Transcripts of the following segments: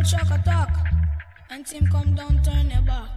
shock attack, and him come down, turn your back.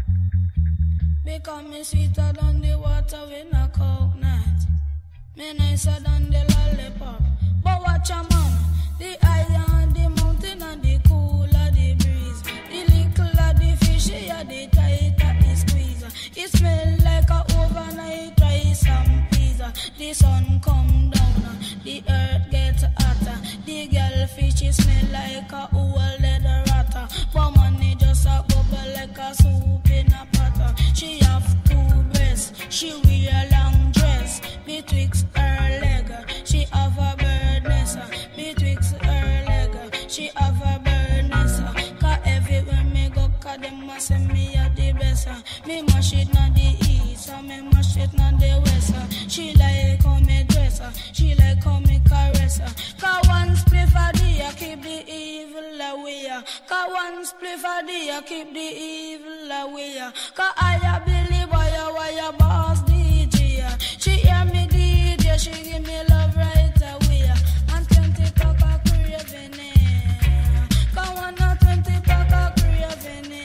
Because me sweeter than the water with a coconut. Me nicer than the lollipop. But watch a man, the higher on the mountain and the cooler the breeze. The littler the fishy and the tighter the squeeze. It smell like a overnight rice and peas. The sun come down, the earth gets hotter. The girl fishy smell like a old leather ratter. But money just a bubble like a soup in a potter. She have two breasts, she wear a long dress. Betwixt her leg, she have a bird nest. Betwixt her leg, she have a bird nest. Cause everywhere me go, cause them must say me a the best. Me mash it on the east, me mash it on the west. She like how me dress, she like how me caress. Cause one spliff a day, keep the evil away. Cause one spliff a day, keep the evil away. Cause I believe why you boss DJ. She hear me DJ, she give me love right away. And 20 pack of craving. Cause one and 20 pack of craving.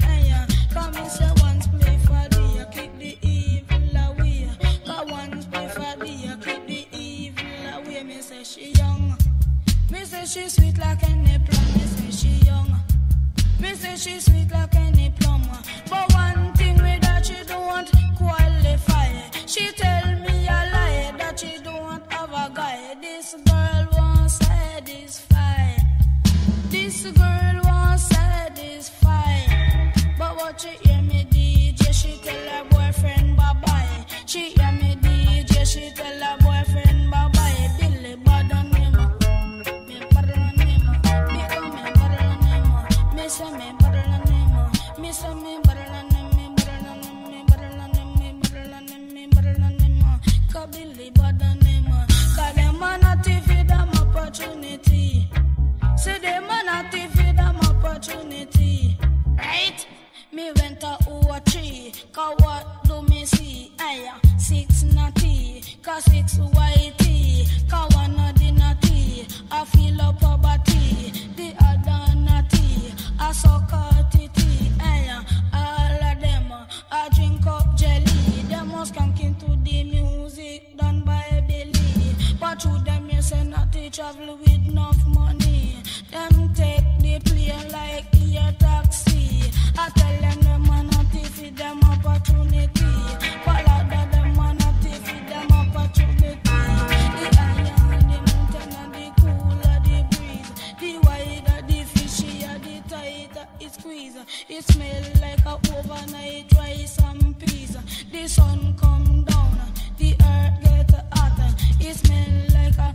Cause me say one spliff a day, keep the evil away. Cause one spliff a day, keep the evil away. Me say she young. Me say she sweet like any plum. Me say she young. Me say she sweet like any plum. But one thing with that she don't qualify. She tell me a lie that she don't have a guy. This girl won't satisfy. This girl won't satisfy. But what she hear me DJ, she tell her boyfriend bye-bye. She hear me DJ, she tell her boyfriend bye-bye. Billy bad on him. Me bad on him. Because me bad on him. Me say me bad on him. Me say me bad on him. Me bad on him. Me bad on him. Me bad on him. Me bad on him. Cause Billy bad on him. Cause them man a TV them opportunity. Say them man a TV them opportunity. Right? Me went to O3, cause what do me see? Aya, 6 natty, cause 6 whitey, cause one of the natty, I feel up a body, the other natty, I suck a titty, aya, all of them, I drink up jelly, them must skank into the music done by Billy, but through them you say natty travel with enough money, them take the plane like a taxi. I tell them man not feed them opportunity. But like that them man not feed them opportunity. The higher the mountain and the cooler the breeze. The wider the fishy and the tighter it squeeze. It smell like a overnight rice and peas. The sun come down, the earth get hotter. It smell like a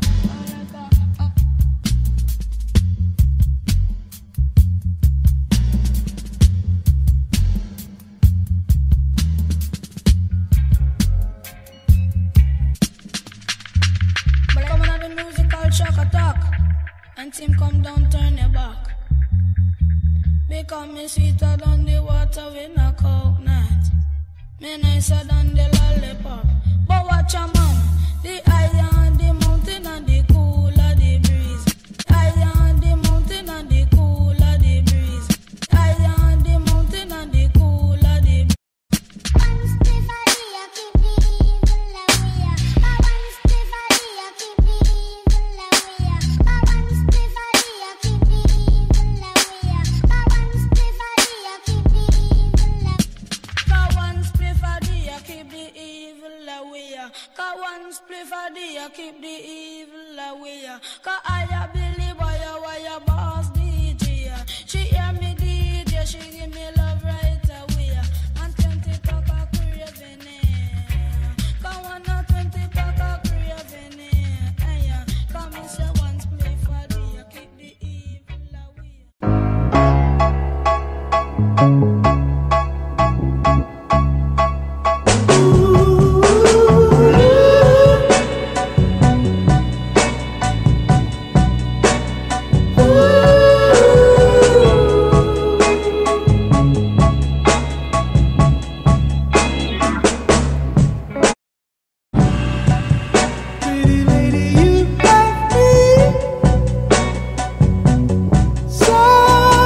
shock attack, and him come down, turn your back. Because me sweeter than the water with a coconut. Me nicer than the lollipop. But watch a man, the higher on the mountain and the cooler the breeze. Higher on the mountain and the cooler the breeze. Higher on the mountain and the cooler the breeze. Cause one spliff a day, keep the evil away. Cause I believe why you boss DJ. She hear me DJ, she give me love right away. And 20 pack of craving. Cause one and 20 pack of craving. Cause me say one spliff a day, keep the evil away. So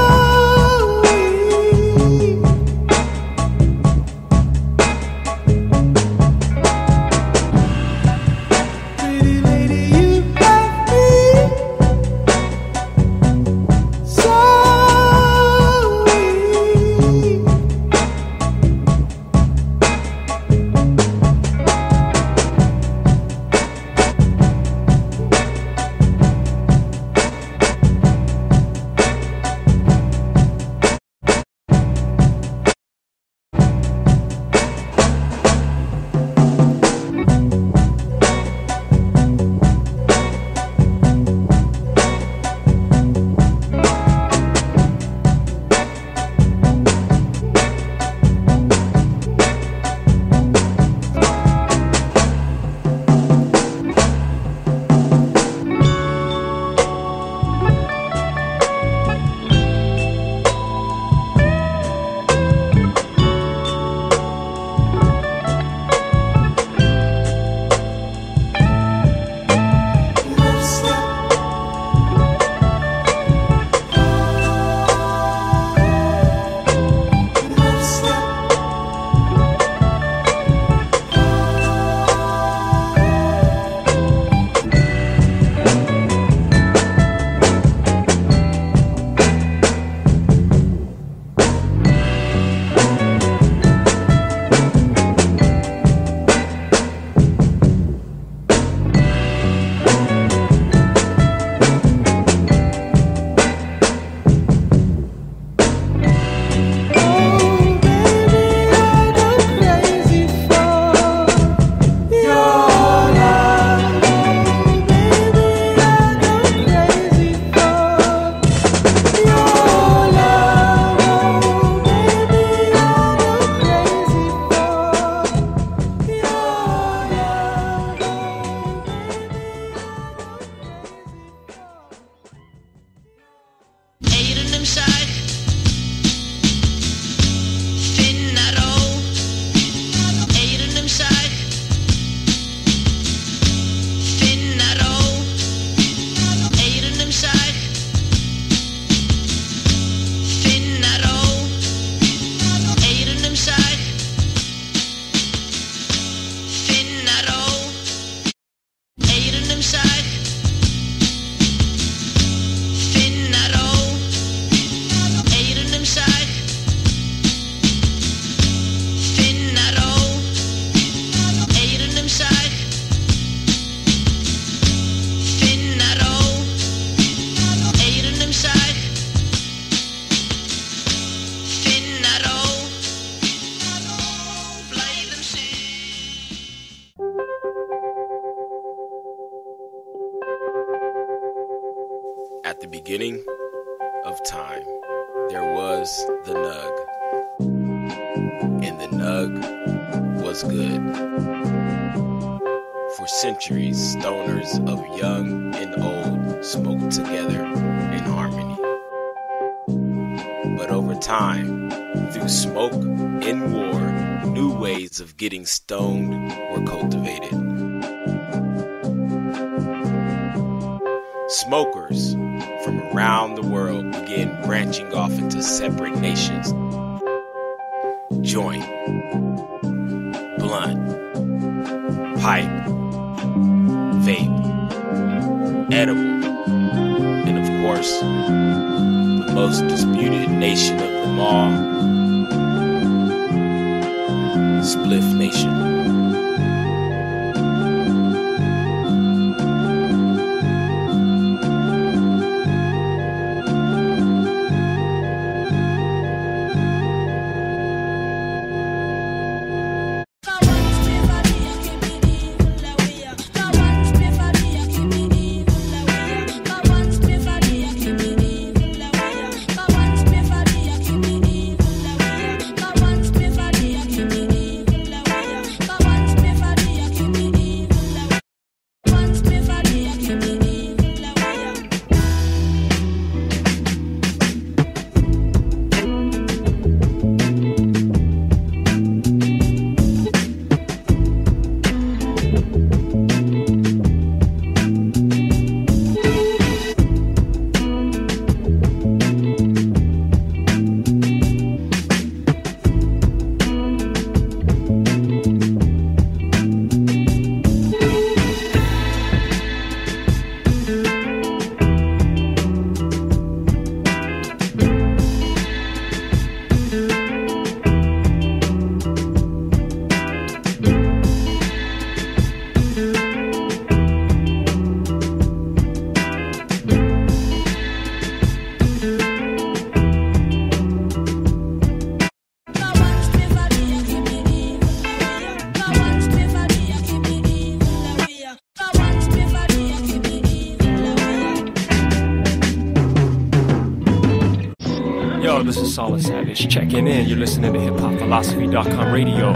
At the beginning of time, there was the Nug, and the Nug was good. For centuries, stoners of young and old smoked together in harmony. But over time, through smoke and war, new ways of getting stoned were cultivated. Smokers from around the world began branching off into separate nations. Joint, blunt, pipe, vape, edible, and of course, the most disputed nation of them all, Spliff Nation. This is Solid Savage checking in. You're listening to hiphopphilosophy.com radio.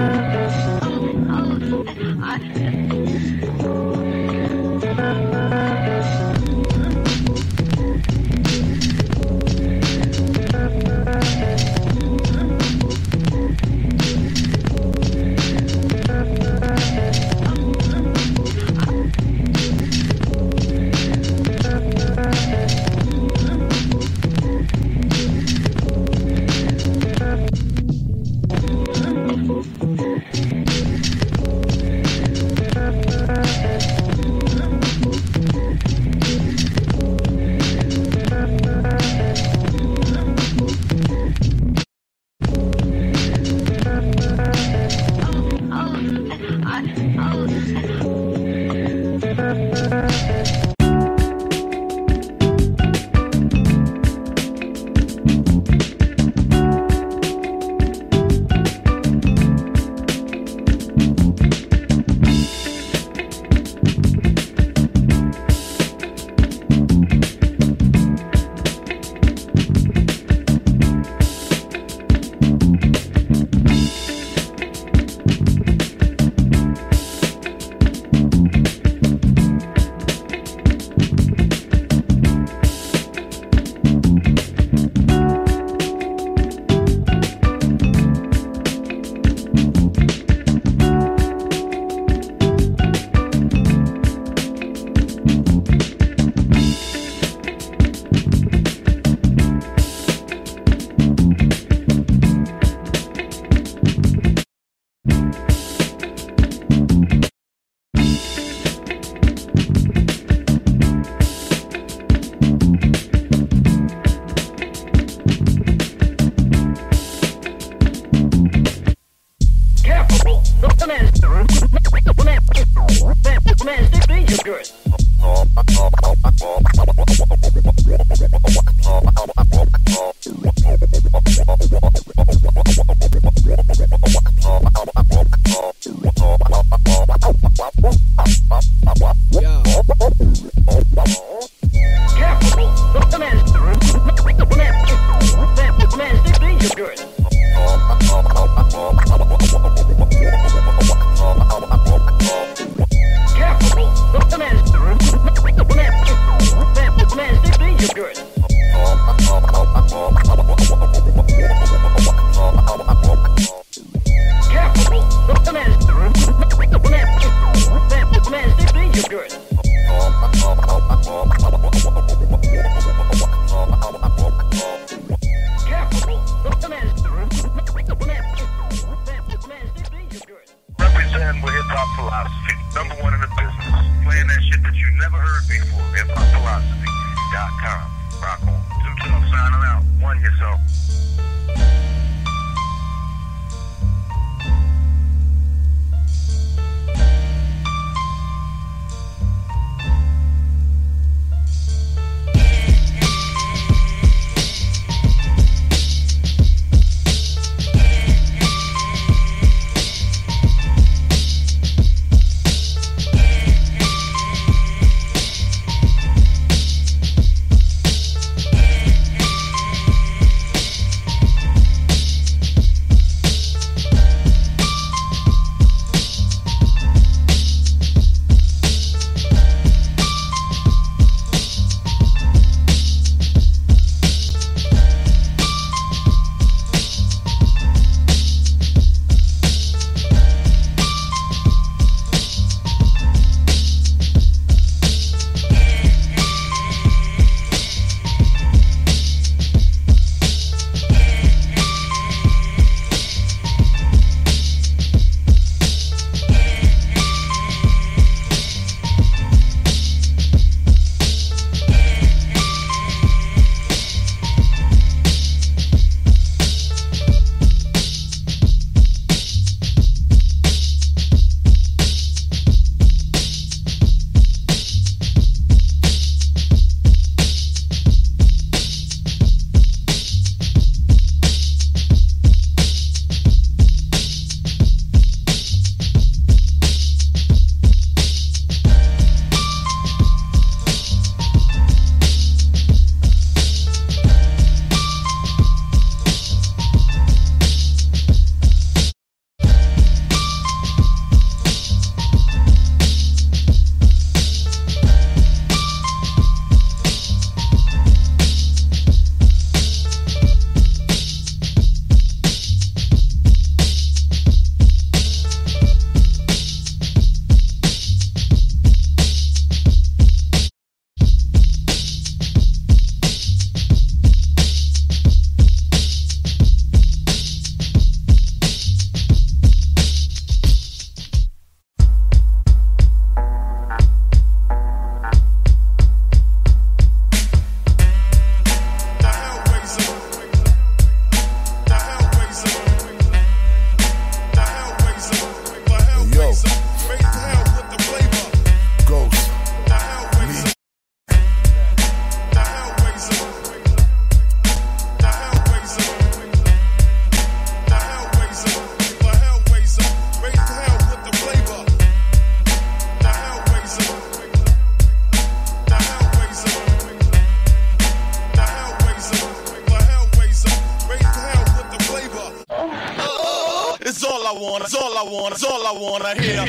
It's all I wanna hear.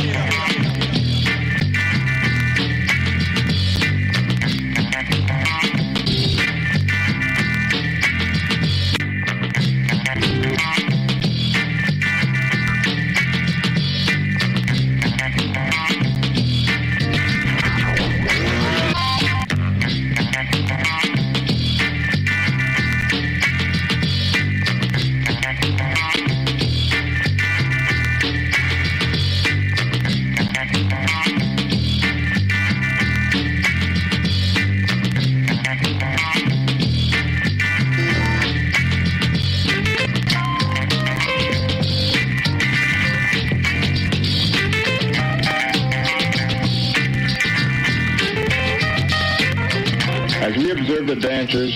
As we observe the dancers,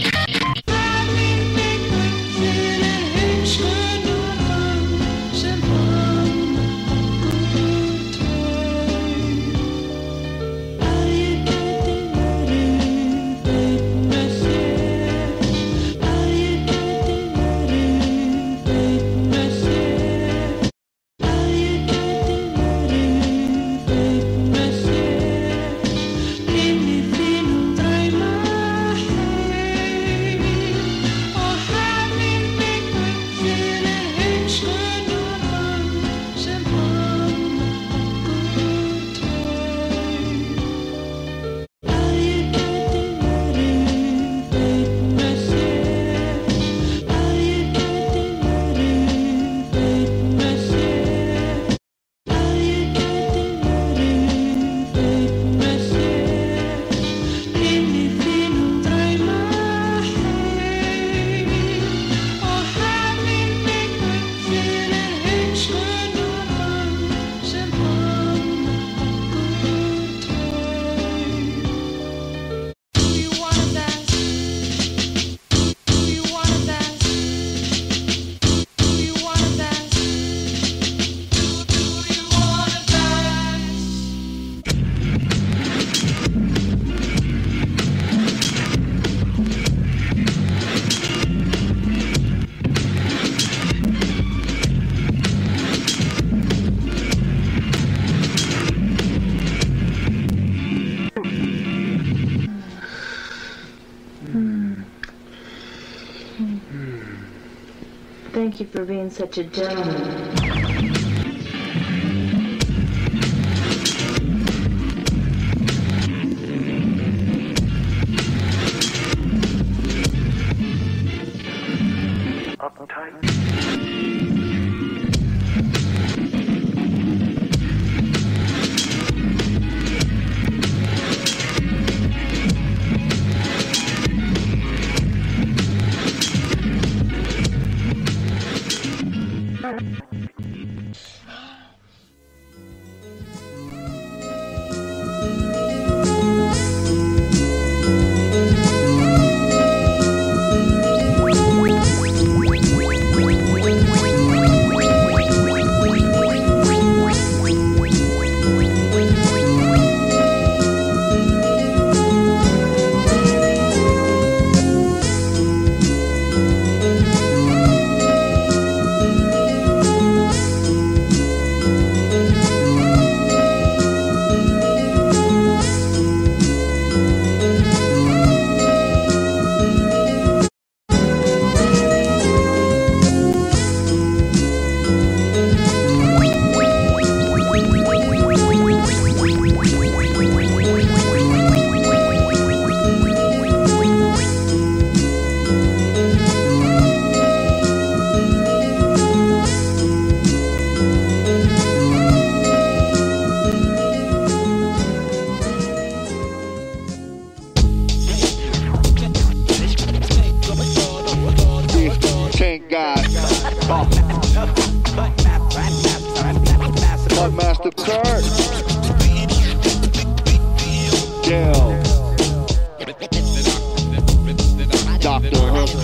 Thank you for being such a gentleman. Master Kurt. Dale. Dr.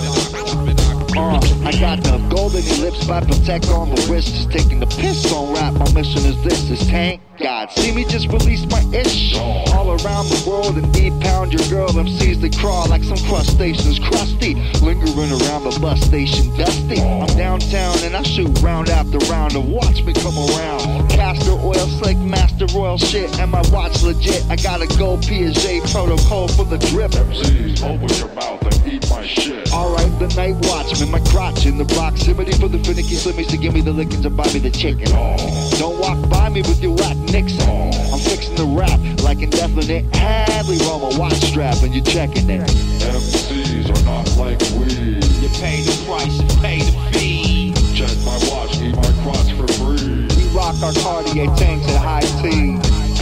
Hook. I got the golden lips by Protect on the wrist. Just taking the piss on rap. My mission is this, is Tank God. See me just release my ish. All around the world and deep pound your girl. MCs they crawl like some crustaceans. Crusty. Lingering around the bus station. Dusty. I'm downtown and I shoot round after round. And watch me come around. Castor oil slick, master royal shit. And my watch legit. I got a gold Piaget protocol for the drip. MCs, open your mouth and eat my shit. Alright, the night watchman, my crotch in the proximity for the finicky slimmies to give me the lickings and buy me the chicken. Don't walk by me with your whack Nixon. I'm fixing the rap like indefinite Hadley Roma watch strap and you're checking it. MCs are not like we. You pay the price, you pay the fee. Check my watch, eat my crotch for free. We rock our Cartier tanks at high T.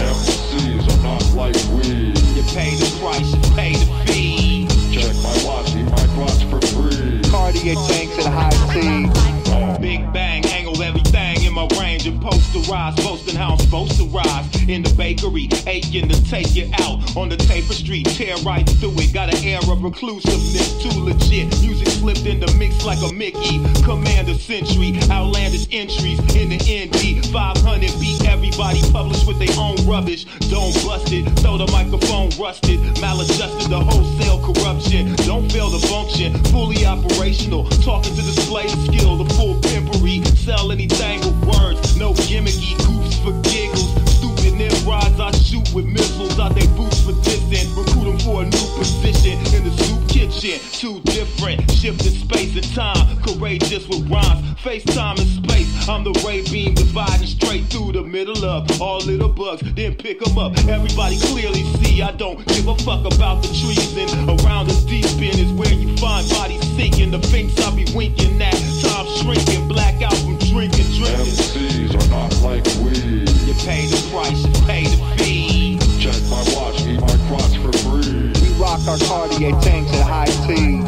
MCs are not like we. You pay the price, you pay the fee. Check my watch, eat my crotch for free. Cartier tanks at high T. Big bang, angle everything in my range and posterize, boasting how I'm supposed to rise. In the bakery, aching to take you out on the taper street, tear right through it. Got an air of reclusiveness, too legit. Music slipped in the mix like a Mickey. Commander Century, outlandish entries in the ND 500. Beat everybody, published with their own rubbish. Don't bust it, throw the microphone rusted. Maladjusted the wholesale corruption. Don't fail to function, fully operational. Talking to display the skill, the full pimpery. Sell anything with words, no gimmicky goofs for giggles. Stupid Nimrods I shoot with missiles out they boots for distant. Recruit them for a new position in the soup kitchen. Too different, shifting space and time. Courageous with rhymes, face time and space. I'm the ray beam dividing straight through the middle of all little bugs. Then pick them up, everybody clearly see I don't give a fuck about the treason. Around the deep end is where you find bodies sinking. The finks I be winking at, time shrinking. Black out from drinking. MCs are not like we. You pay the price, you pay the fee. Check my watch, eat my crotch for free. We rock our Cartier tanks at high T.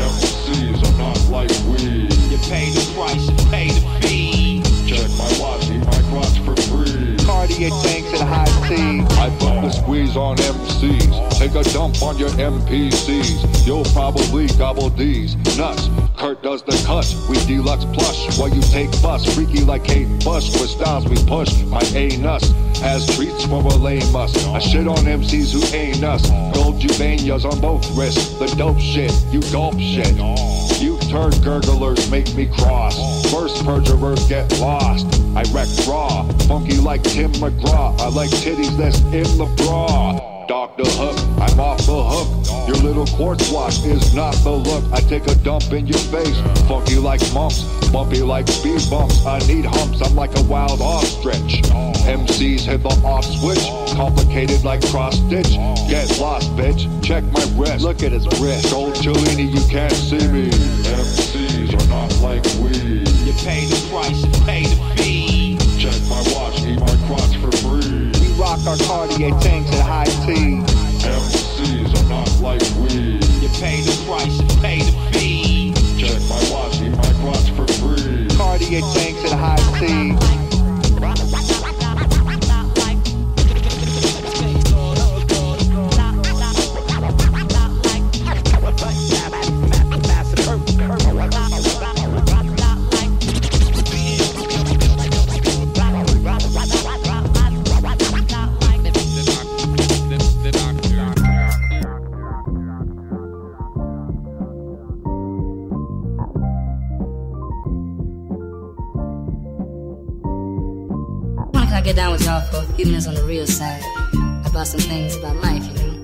MCs are not like we. You pay the price, you pay the fee. Check my watch, eat my crotch for free. Cartier tanks at high T. I put the squeeze on MCs. Take a dump on your MPCs. You'll probably gobble these nuts. Kurt does the cut. We deluxe plush while you take bus. Freaky like Kate Bush. With styles we push. My anus as treats for a lame us. I shit on MCs who ain't us. Gold Juvenias on both wrists. The dope shit. You gulp shit. You turd gurglers make me cross. First perjurers get lost. I wreck raw. Funky like Tim McGraw. I like titties that's in the bra. Dr. Hook, I'm off the hook. Your little quartz watch is not the look. I take a dump in your face, funky like monks, bumpy like speed bumps. I need humps, I'm like a wild ostrich. MCs hit the off switch, complicated like cross stitch. Get lost, bitch, check my wrist. Look at his wrist. Gold Cellini, you can't see me. MCs are not like we. You pay the price, you pay the fee. Check my watch, eat my crotch for free. We rock our Cartier tanks at high T. MCs are not like we. You pay the price, you pay the fee. Check my watch, eat my crotch for free. Cartier tanks at high T. Get down with y'all for a few minutes on the real side about some things about life, you know.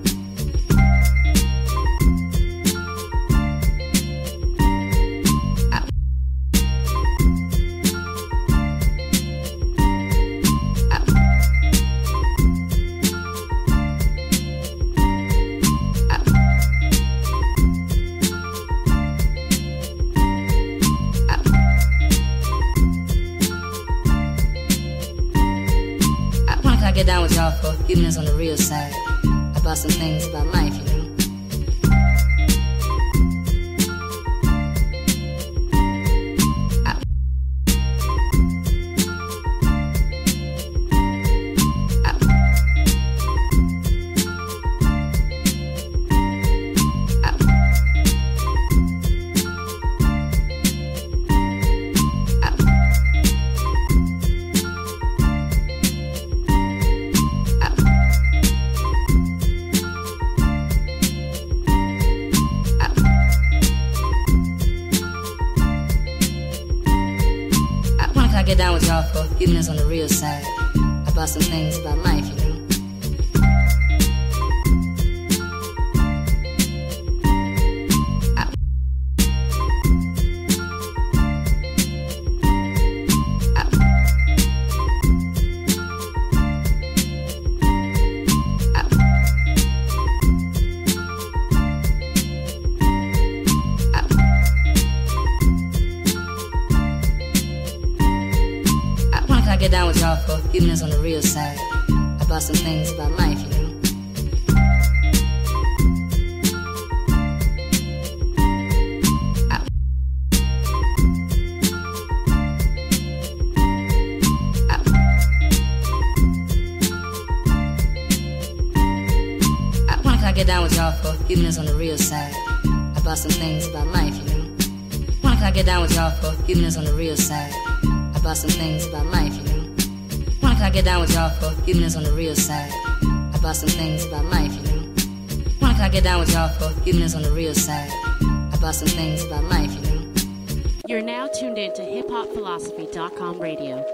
Get down with y'all for a few minutes on the real side about some things about life, you know. Get down with y'all for a few minutes on the real side about some things about life, you know. Get down with y'all for a few minutes on the real side about some things about life, you know. Get down with y'all for a few minutes on the real side about some things about life, you know. Can I get down with y'all for a few minutes on the real side about some things about life, you know. Can I get down with y'all for a few minutes on the real side about some things about life, you know. Can I get down with y'all for a few minutes on the real side about some things about life, you know. You're now tuned in to hiphopphilosophy.com radio.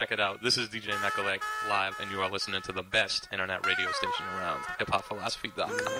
Check it out. This is DJ Mekalek live, and you are listening to the best internet radio station around, hiphopphilosophy.com.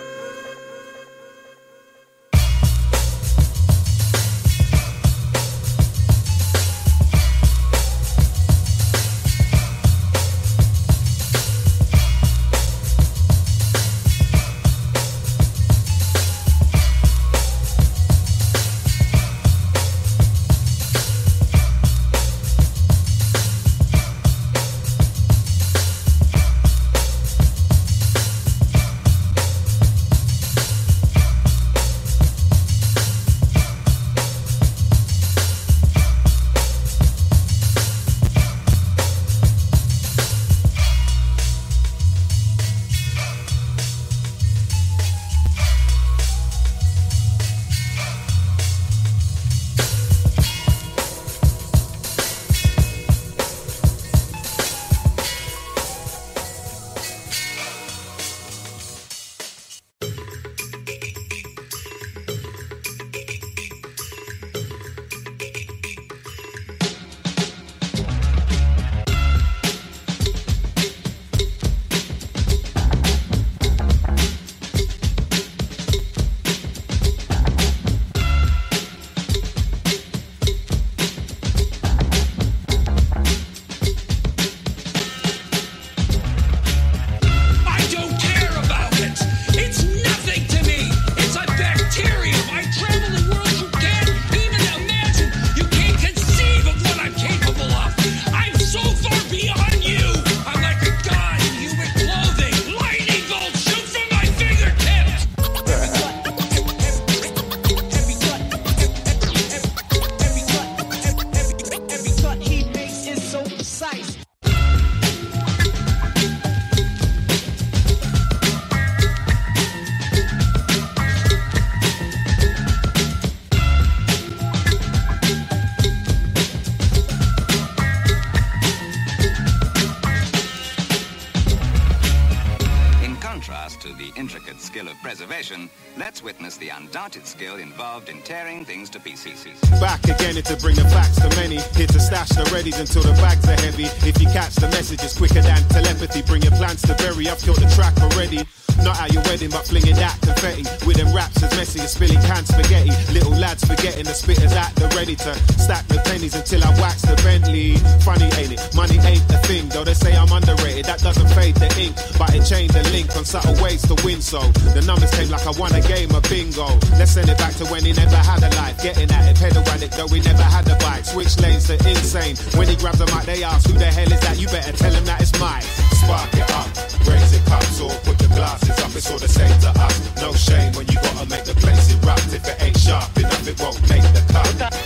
Let's witness the undoubted skill involved in tearing things to pieces. Back again to bring the facts to many. Here to stash the readies until the bags are heavy. If you catch the message, it's quicker than telepathy. Bring your plans to bury. I've killed the track already. Not at your wedding, but flinging that confetti. With them raps as messy as spilling canned spaghetti. Little lads forgetting the spitters at the ready to stack the pennies until I wax the Bentley. Funny, ain't it? Money ain't the thing, though they say I'm underrated. That doesn't fade the ink, but it changed the link on subtle ways to win. So the numbers came like I won a game of bingo. Let's send it back to when he never had a life. Getting at it, pedal addict, though he never had a bike. Switch lanes to insane. When he grabs a mic, they ask, who the hell is that? You better tell him that it's mine. Spark it up, raise it cups, or put your glasses up. It's all the same to us. No shame when you gotta make the place erupt. If it ain't sharp enough, it won't make the cut.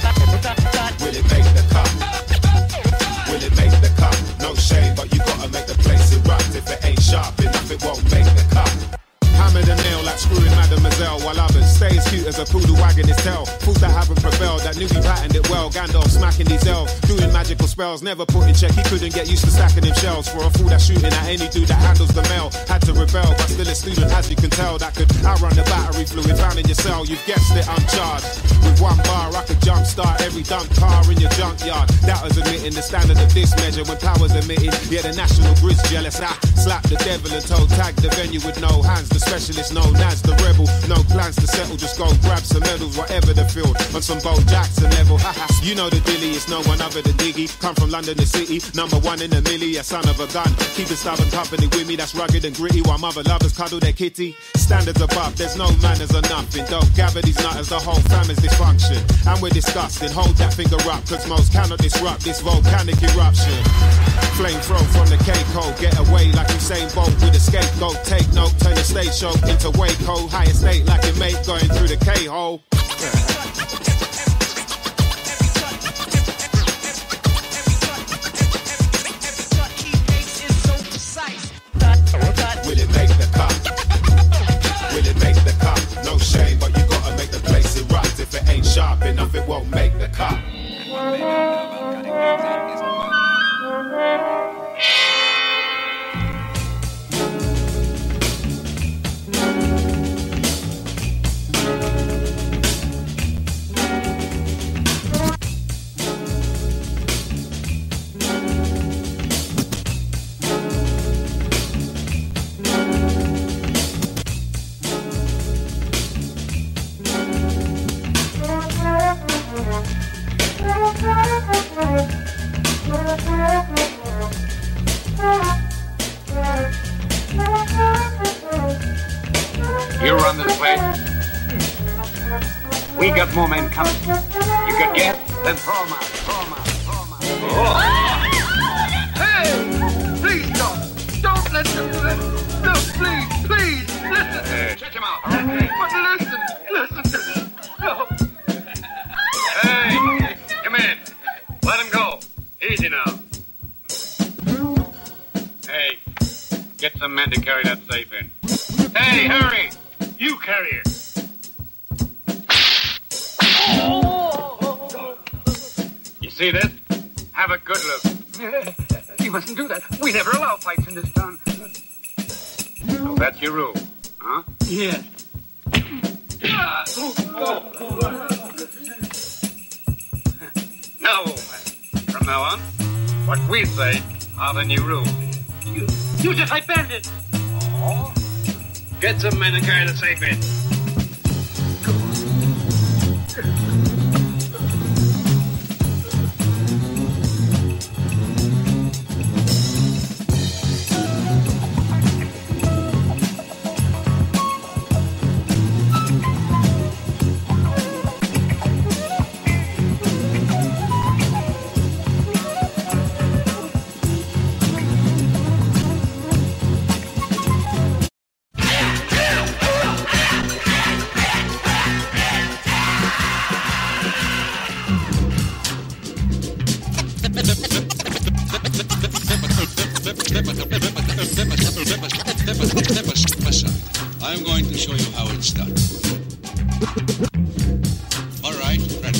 Will it make the cut? Will it make the cut? No shame, but you gotta make the place erupt. If it ain't sharp enough, it won't make the cut. Hammer the nail like screwing Mademoiselle, while others stay as cute as a poodle wagging his tail. Fools that haven't prevailed, that knew he patterned it well. Gandalf smacking his elves, doing magical spells, never put in check. He couldn't get used to stacking him shells. For a fool that's shooting at any dude that handles the mail. Had to rebel, but still a student, as you can tell. That could outrun the battery fluid found in your cell. You've guessed it, I'm charged. With one bar, I could jumpstart every dump car in your junkyard. That was admitting the standard of this measure when power's emitted. Yeah, the national grid's jealous. I slapped the devil and toe tagged the venue with no hands. The specialist known as the rebel. No plans to settle, just go grab some medals, whatever the field. On some Bo Jackson level. You know the dilly, it's no one other than Diggy. Come from London, the city, number one in a milli, a son of a gun. Keeping stubborn company with me, that's rugged and gritty. While mother lovers cuddle their kitty. Standards above, there's no manners or nothing. Don't gather these nutters, the whole family's dysfunction. And we're disgusting, hold that finger up, cause most cannot disrupt this volcanic eruption. Flame throw from the K-Code, get away like Usain Bolt with a scapegoat. Take note, turn the stage show into Waco. High estate like your mate going through the K-hole. Will it make the cut? Will it make the cut? No shame, but you gotta make the place erupt. If it ain't sharp enough, it won't make the cut. You run this place. We got more men coming. You got gas? Then throw them out. Throw them out. Throw them out. Oh. Hey! Please don't let them do that. No, please, listen. Check him out. Okay. But listen to me. No. Hey, come in. Let him go. Easy now. Hey, get some men to carry that safe in. Hey, hurry! You carry it. You see this? Have a good look. You mustn't do that. We never allow fights in this town. So that's your rule, huh? Yes. Now, old man, from now on, what we say are the new rules. You just like bandits. Oh. Get some men and carry the safe in. I'm going to show you how it's done. All right, ready.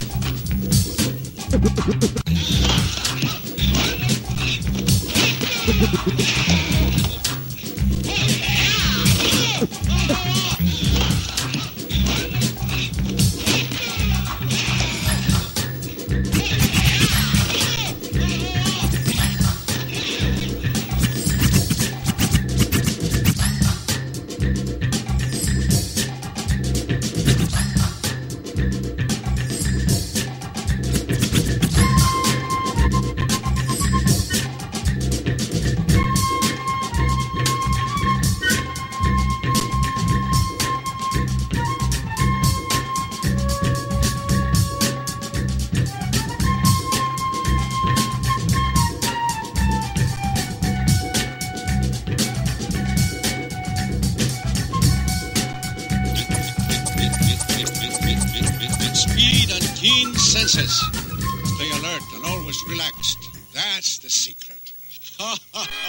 Stay alert and always relaxed. That's the secret. Ha ha ha.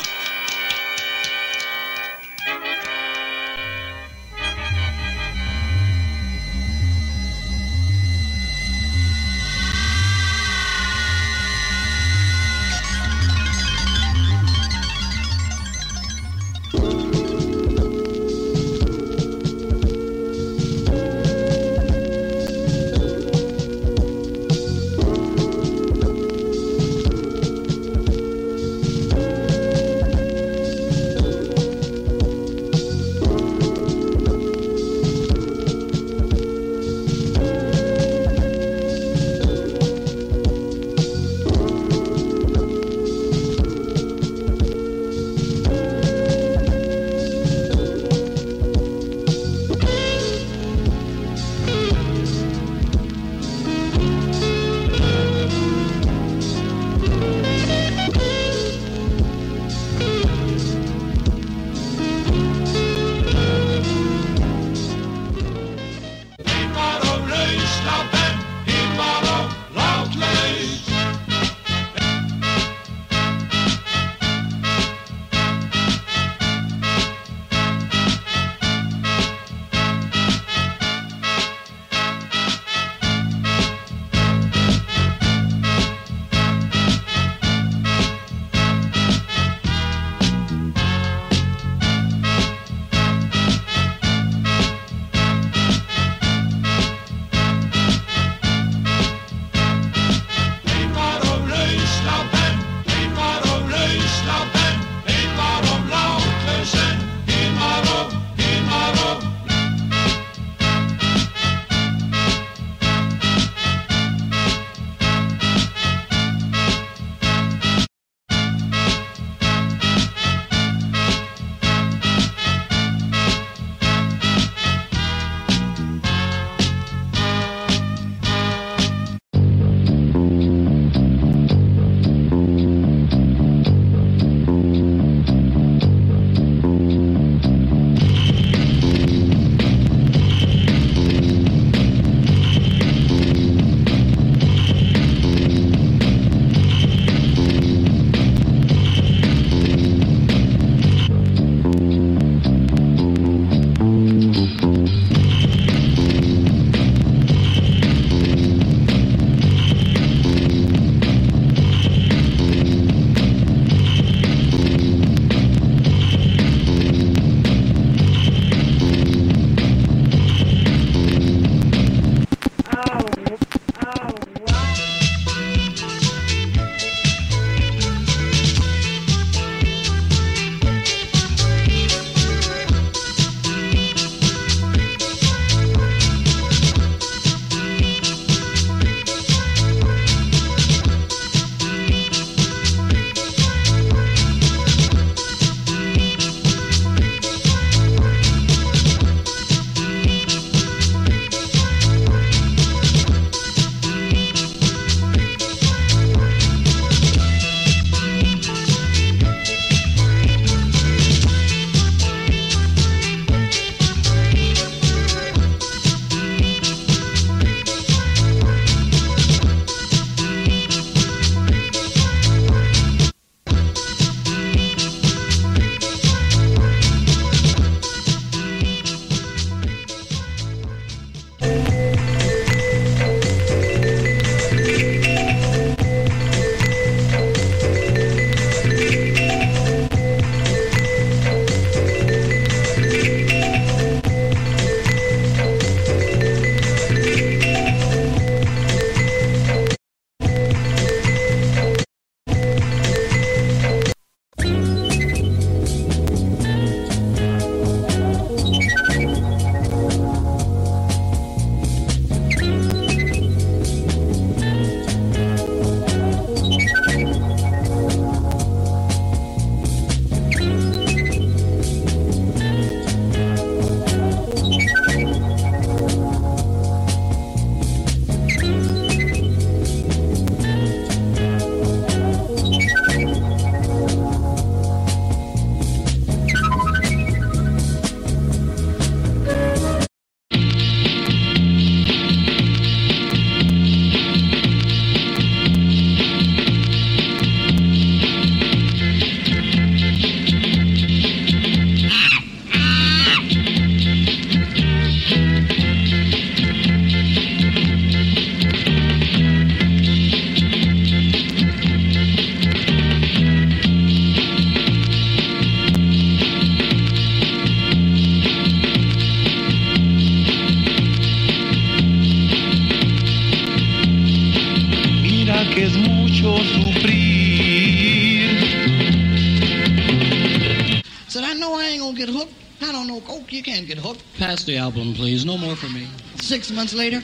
hook. Pass the album, please. No more for me. 6 months later.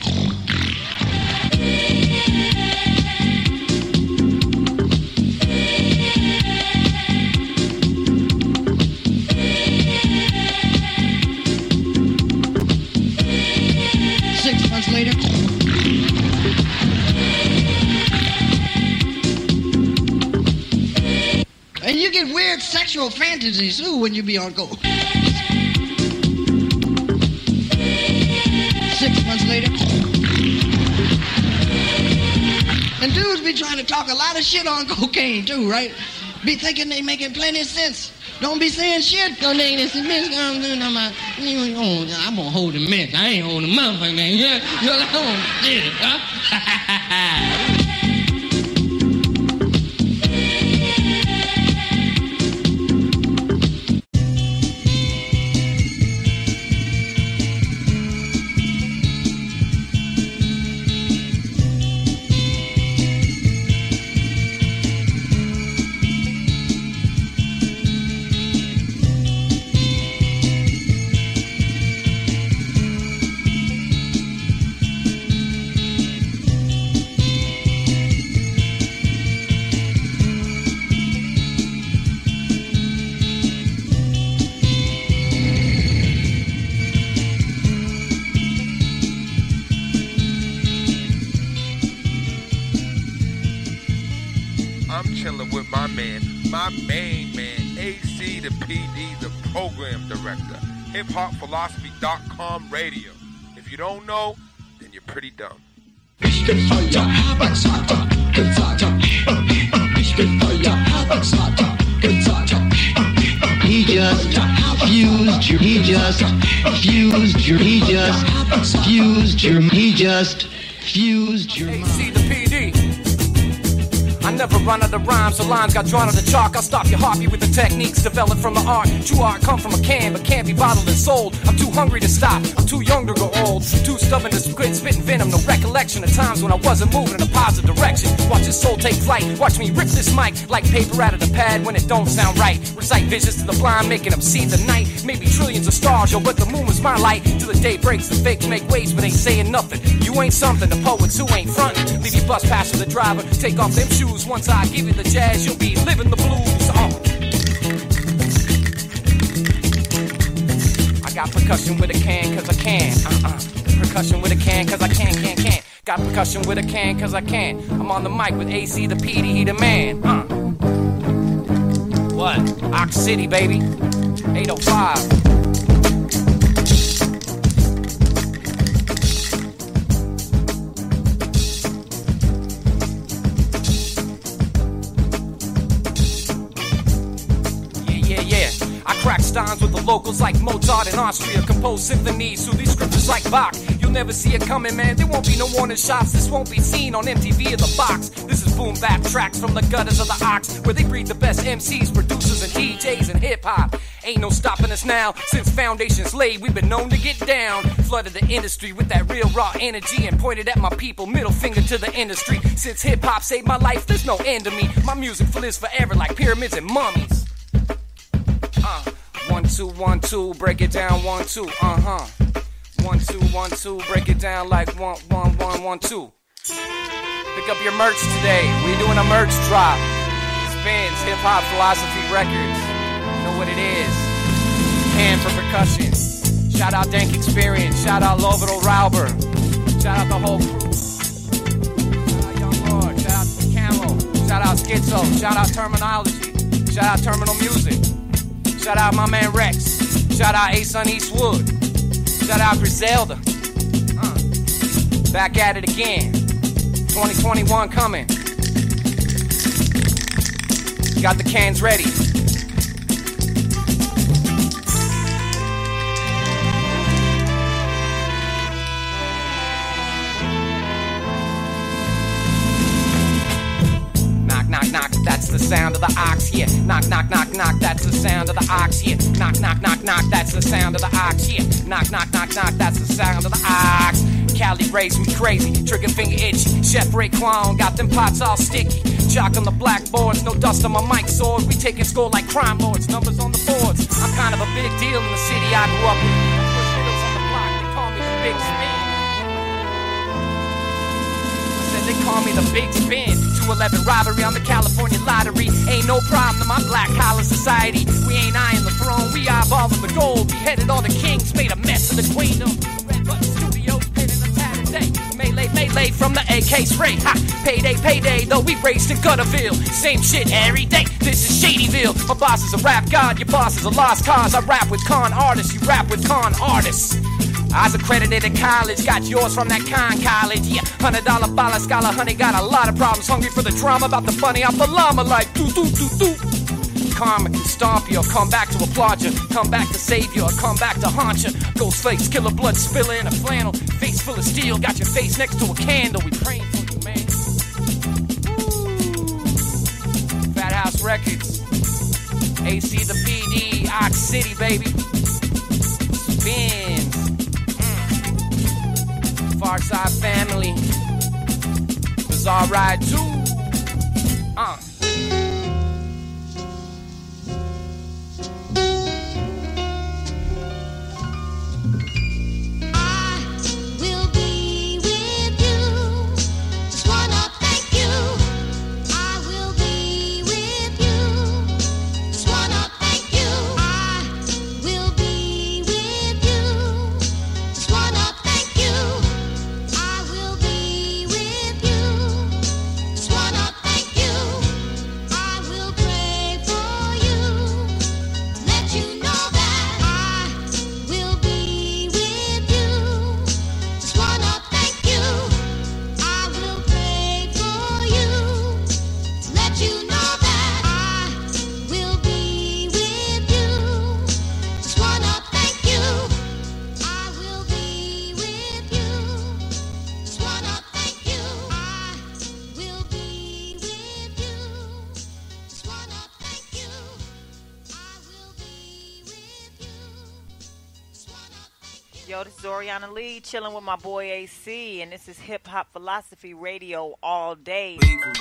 Later. And you get weird sexual fantasies too when you be on coke. 6 months later. And dudes be trying to talk a lot of shit on cocaine too, right? Be thinking they making plenty of sense. Don't be saying shit. I'm gonna hold the mess. I ain't holding the motherfucker, man. You're like, I'm gonna get it, huh? HipHopPhilosophy.com radio. If you don't know, then you're pretty dumb. He just fused your mind. AC the PD. I never run out of rhymes, so lines got drawn on the chalk. I'll stop your heartbeat with the techniques developed from the art. True art come from a can, but can't be bottled and sold. I'm too hungry to stop, I'm too young to grow old. Too stubborn to quit spitting venom, no recollection of times when I wasn't moving in a positive direction. Watch his soul take flight, watch me rip this mic like paper out of the pad when it don't sound right. Recite visions to the blind, making them see the night. Maybe trillions of stars, yo, but the moon was my light. Till the day breaks, the fakes make waves, but ain't saying nothing. You ain't something, the poets who ain't frontin'. Leave your bus pass for the driver, take off them shoes. Once I give you the jazz, you'll be living the blues. I got percussion with a can, cause I can. Percussion with a can, cause I can. Got percussion with a can, cause I can. I'm on the mic with AC the PD, he the man. What? Ox City, baby. 805. I crack steins with the locals like Mozart in Austria. Compose symphonies through these scriptures like Bach. You'll never see it coming, man. There won't be no warning shots. This won't be seen on MTV or the box. This is boom bap tracks from the gutters of the Ox, where they breed the best MCs, producers, and DJs in hip-hop. Ain't no stopping us now. Since foundations laid, we've been known to get down. Flooded the industry with that real raw energy and pointed at my people, middle finger to the industry. Since hip-hop saved my life, there's no end to me. My music lives forever like pyramids and mummies. 1 2 1 2, break it down 1 2. 1 2 1 2, break it down like 1 1 1 1 2. Pick up your merch today. We're doing a merch drop. Spins Hip Hop Philosophy Records. You know what it is. Hand for percussion. Shout out Dank Experience. Shout out Lovero Rauber. Shout out the whole crew. Shout out Young Lord. Shout out Camo. Shout out Schizo. Shout out Terminology. Shout out Terminal Music. Shout out my man Rex. Shout out Ace on Eastwood. Shout out Griselda. Back at it again. 2021 coming. Got the cans ready. Knock, knock, that's the sound of the ox, yeah. Knock, knock, knock, knock, that's the sound of the ox, yeah. Knock, knock, knock, knock, that's the sound of the ox, yeah. Knock, knock, knock, knock, that's the sound of the ox. Cali raised me crazy, trigger finger itchy. Chef Raekwon got them pots all sticky. Chalk on the blackboards, no dust on my mic sword. We taking score like crime lords, numbers on the boards. I'm kind of a big deal in the city I grew up in. big spin. 211 robbery on the California lottery. Ain't no problem to my black collar society. We ain't eyeing the throne, we eyeballing the gold. Beheaded all the kings, made a mess of the queendom. Red Button Studios, been in the Saturday. Melee from the AK spray. Ha! Payday, though we raced in Gutterville. Same shit every day, this is Shadyville. My boss is a rap god, your boss is a lost cause. I rap with con artists, you rap with con artists. I was accredited at college, got yours from that con college. Yeah, $100 bala scholar, honey, got a lot of problems. Hungry for the drama, about the funny off the llama like do. Karma can stomp you or come back to applaud you. Come back to save you or come back to haunt you. Ghostface, killer, blood spiller in a flannel. Face full of steel, got your face next to a candle. We praying for you, man. Woo. Fat House Records. AC the PD, Ox City, baby. Spins. Far Side Family. Bizarre Ride 2. Yo, this is Oriana Lee, chilling with my boy AC, and this is Hip Hop Philosophy Radio all day.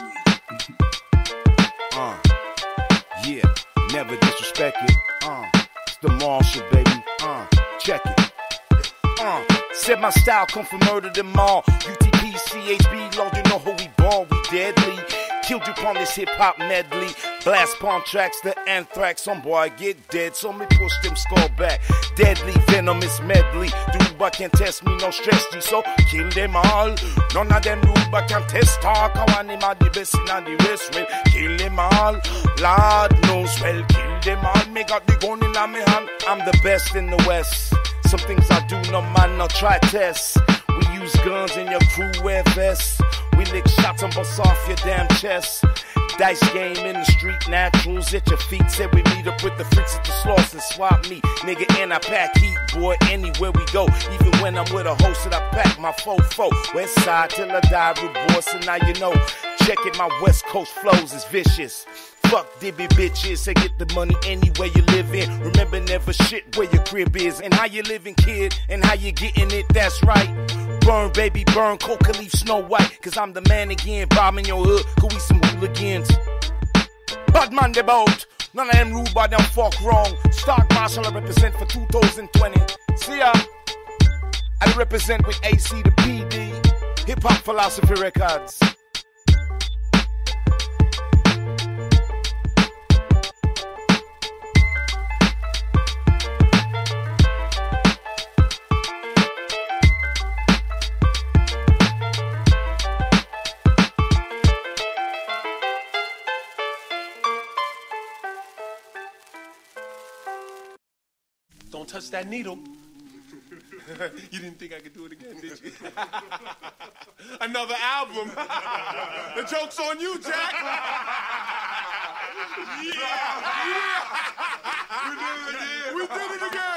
Yeah, never disrespect it. It's the Marshall, baby. Check it. Said my style come from Murder them all. UTP, CHB, Lord, you know who we born, we deadly. Killed you upon this hip-hop medley. Blast palm tracks, the anthrax. Some boy get dead, so me push them skull back. Deadly, venomous medley. Duba can't test me, no stress G, so kill them all. None of them Duba can test talk. I want him at the best and the rest. Well, kill them all. Lord knows, well, kill them all. Me got the gun in my hand. I'm the best in the West. Some things I do, no man, no try test. We use guns and your crew wear vests. We lick shots and bust off your damn chest. Dice game in the street, naturals at your feet. Said we meet up with the freaks at the sloths and swap meet. Nigga, and I pack heat, boy, anywhere we go. Even when I'm with a host that I pack my fofo. West side till I die, rude boy, so now you know. Check it, my West Coast flows is vicious. Fuck dibby bitches, say get the money anywhere you live in. Remember never shit where your crib is. And how you living, kid, and how you getting it, that's right. Burn, baby, burn, Coca Leaf, Snow White. Cause I'm the man again, bombing your hood, cause we some hooligans. Bad man the boat, none of them rude, but them fuck wrong. Stark Marshall, I represent for 2020. See ya, I represent with AC the PD, Hip Hop Philosophy Records. Don't touch that needle. You didn't think I could do it again, did you? Another album. The joke's on you, Jack. Yeah. We did it again.